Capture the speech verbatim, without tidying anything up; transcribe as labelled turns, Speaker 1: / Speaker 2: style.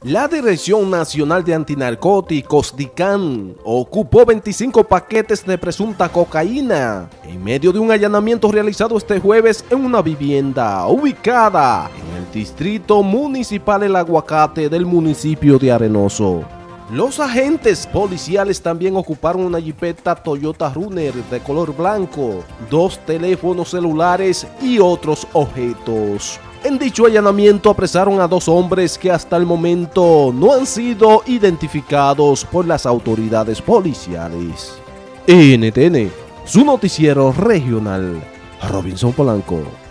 Speaker 1: La Dirección Nacional de Antinarcóticos, DICAN, ocupó veinticinco paquetes de presunta cocaína en medio de un allanamiento realizado este jueves en una vivienda ubicada en el distrito municipal El Aguacate del municipio de Arenoso. Los agentes policiales también ocuparon una jipeta Toyota Runner de color blanco, dos teléfonos celulares y otros objetos. En dicho allanamiento apresaron a dos hombres que hasta el momento no han sido identificados por las autoridades policiales. N T N, su noticiero regional, Robinson Polanco.